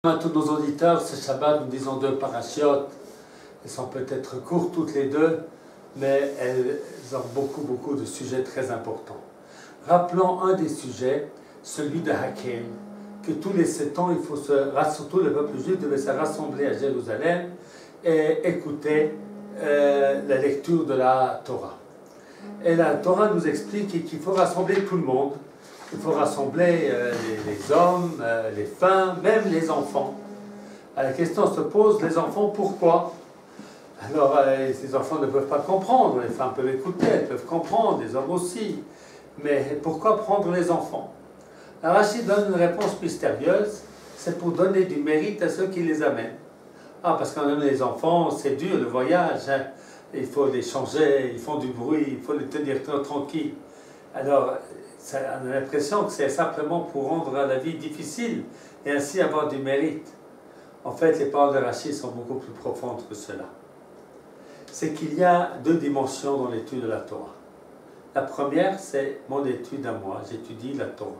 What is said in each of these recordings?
À tous nos auditeurs, ce Shabbat, nous disons deux parachiotes. Elles sont peut-être courtes toutes les deux, mais elles ont beaucoup de sujets très importants. Rappelons un des sujets, celui de Hakel, que tous les 7 ans, tout le peuple juif devait se rassembler à Jérusalem et écouter la lecture de la Torah. Et la Torah nous explique qu'il faut rassembler tout le monde. Il faut rassembler les hommes, les femmes, même les enfants. La question se pose, les enfants, pourquoi? Alors, ces enfants ne peuvent pas comprendre, les femmes peuvent écouter, elles peuvent comprendre, les hommes aussi. Mais pourquoi prendre les enfants? Rachid donne une réponse mystérieuse, c'est pour donner du mérite à ceux qui les amènent. Ah, parce qu'on aime les enfants, c'est dur le voyage, hein. Il faut les changer, ils font du bruit, il faut les tenir tranquilles. Alors, on a l'impression que c'est simplement pour rendre la vie difficile et ainsi avoir du mérite. En fait, les paroles de Rachid sont beaucoup plus profondes que cela. C'est qu'il y a deux dimensions dans l'étude de la Torah. La première, c'est mon étude à moi, j'étudie la Torah.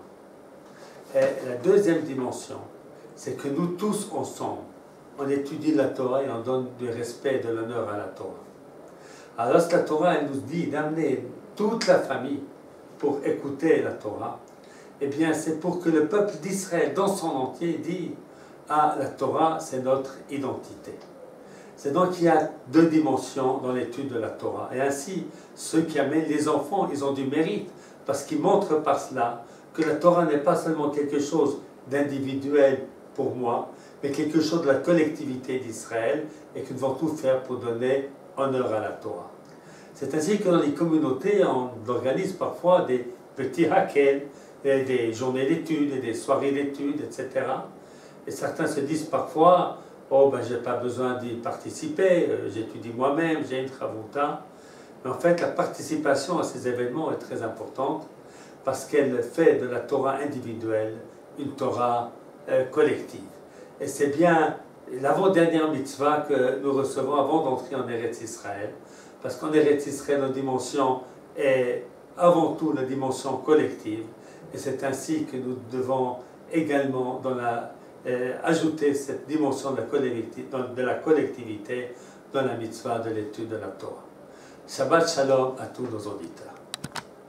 Et la deuxième dimension, c'est que nous tous ensemble, on étudie la Torah et on donne du respect et de l'honneur à la Torah. Alors lorsque la Torah elle nous dit d'amener toute la famille pour écouter la Torah, eh bien c'est pour que le peuple d'Israël dans son entier dise « Ah, la Torah, c'est notre identité ». C'est donc qu'il y a deux dimensions dans l'étude de la Torah. Et ainsi, ceux qui amènent les enfants, ils ont du mérite, parce qu'ils montrent par cela que la Torah n'est pas seulement quelque chose d'individuel pour moi, mais quelque chose de la collectivité d'Israël, et qu'ils vont tout faire pour donner honneur à la Torah. C'est ainsi que dans les communautés, on organise parfois des petits hakel, des journées d'études, des soirées d'études, etc. Et certains se disent parfois, oh ben j'ai pas besoin d'y participer, j'étudie moi-même, j'ai une travauta. Mais en fait, la participation à ces événements est très importante parce qu'elle fait de la Torah individuelle une Torah collective. Et c'est bien l'avant-dernière mitzvah que nous recevons avant d'entrer en Eretz Israël, parce qu'en Eretz Israël, notre dimension est avant tout la dimension collective, et c'est ainsi que nous devons également ajouter cette dimension de la collectivité dans la mitzvah de l'étude de la Torah. Shabbat Shalom à tous nos auditeurs.